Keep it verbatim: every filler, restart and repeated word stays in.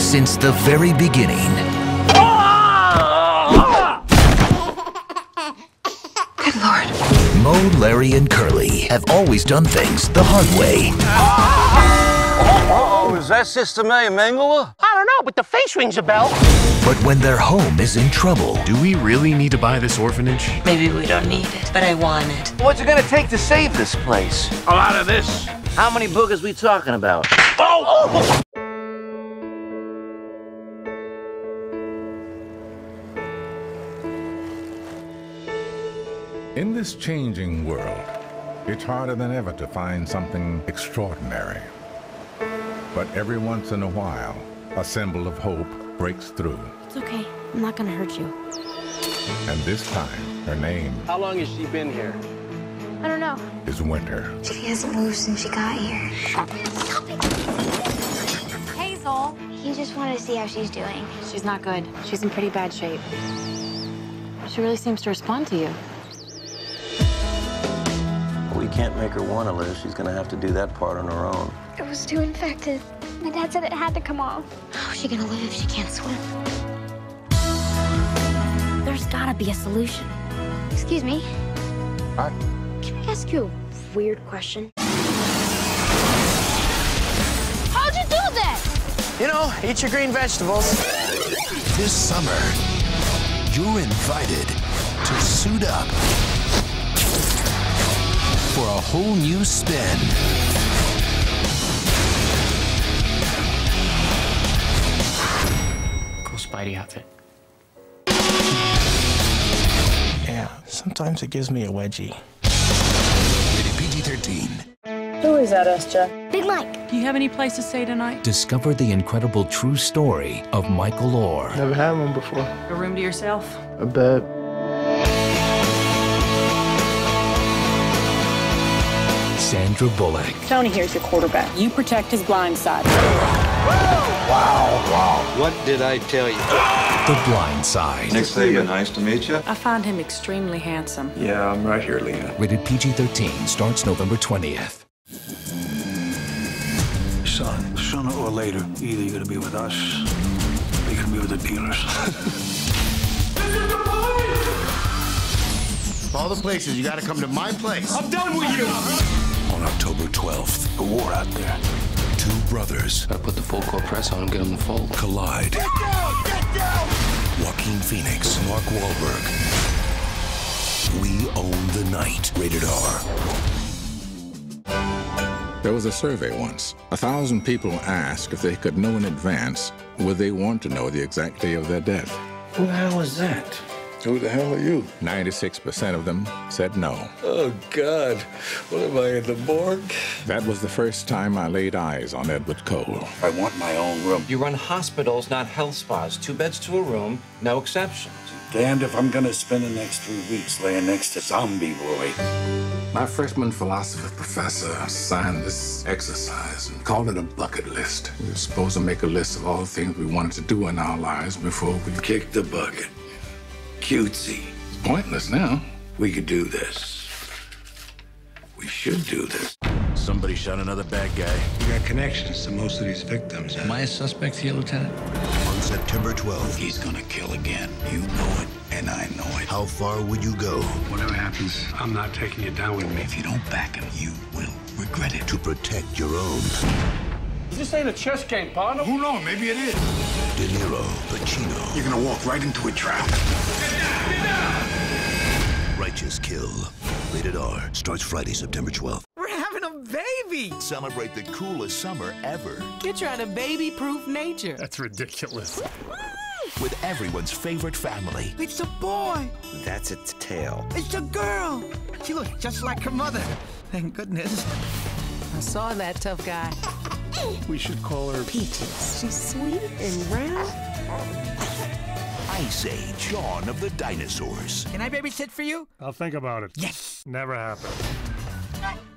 Since the very beginning, Good Lord. Mo, Larry, and Curly have always done things the hard way. Oh, is that Sister May Mangler? I don't know, but the face rings a bell. But when their home is in trouble, Do we really need to buy this orphanage? Maybe we don't need it, but I want it. What's it gonna take to save this place? A lot of this. How many boogers we talking about? Oh! In this changing world, it's harder than ever to find something extraordinary. But every once in a while, a symbol of hope breaks through. It's okay. I'm not gonna hurt you. And this time, her name How long has she been here? I don't know. is Winter. She hasn't moved since she got here. Hazel. He just wanted to see how she's doing. She's not good. She's in pretty bad shape. She really seems to respond to you. We can't make her want to live. She's gonna have to do that part on her own. It was too infected. My dad said it had to come off. How's she gonna live if she can't swim? There's gotta be a solution. Excuse me. Hi. Can I ask you a weird question? How'd you do that? You know, eat your green vegetables. this summer, you're invited to suit up for a whole new spin. Cool Spidey outfit. Yeah, sometimes it gives me a wedgie. Rated P G thirteen. Who is that, S J? Big Mike. Do you have any place to stay tonight? Discover the incredible true story of Michael Orr. Never had one before. A room to yourself? A bed. Sandra Bullock. Tony here's your quarterback. You protect his blind side. What did I tell you? The Blind Side. Next David, nice to meet you. I find him extremely handsome. Yeah, I'm right here, Lena. Rated P G thirteen. Starts November twentieth. Son, sooner or later, either you're gonna be with us, or you're gonna be with the dealers. All the places, you gotta come to my place. I'm done with you! On October twelfth, a war out there. Two brothers. Gotta put the full court press on and get them to fold. Collide. Get down! Get down! Joaquin Phoenix, Mark Wahlberg. We own the night. Rated R. There was a survey once. A thousand people asked if they could know in advance would they want to know the exact day of their death. Who the hell is that? Who the hell are you? ninety-six percent of them said no. Oh, God. What am I, in the morgue? That was the first time I laid eyes on Edward Cole. I want my own room. You run hospitals, not health spas. Two beds to a room, no exceptions. Damned if I'm gonna spend the next three weeks laying next to Zombie Boy. My freshman philosophy professor signed this exercise and called it a bucket list. We were supposed to make a list of all the things we wanted to do in our lives before we Kick the bucket. Cutesy. It's pointless now. We could do this. We should do this. Somebody shot another bad guy. You got connections to most of these victims. Am I a suspect here, Lieutenant? On September twelfth, he's gonna kill again. You know it, and I know it. How far would you go? Whatever happens, I'm not taking you down with me. If you don't back him, you will regret it. To protect your own. This ain't a chess game, partner. Who knows? Maybe it is. De Niro, Pacino. You're gonna walk right into a trap. Righteous Kill. Rated R. Starts Friday, September twelfth. We're having a baby. Celebrate the coolest summer ever. You're trying to baby-proof nature. That's ridiculous. With everyone's favorite family. It's a boy. That's its tail. It's a girl. She looks just like her mother. Thank goodness. I saw that tough guy. We should call her Peaches. She's sweet and round. Ice Age, Dawn of the Dinosaurs. Can I babysit for you? I'll think about it. Yes. Never happened.